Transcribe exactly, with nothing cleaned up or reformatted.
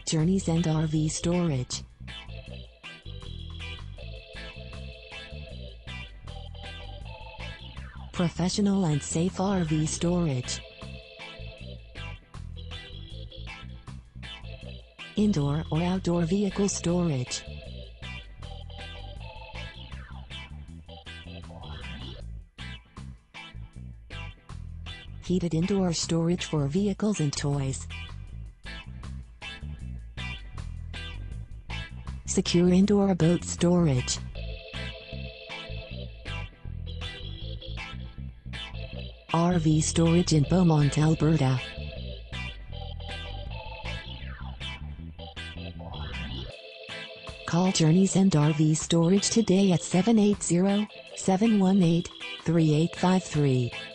journeys and R V storage. Professional and safe R V storage. Indoor or outdoor vehicle storage. Heated indoor storage for vehicles and toys. Secure indoor boat storage. R V storage in Beaumont, Alberta. Call Journeys and R V Storage today at seven eight zero, seven one eight, three eight five three.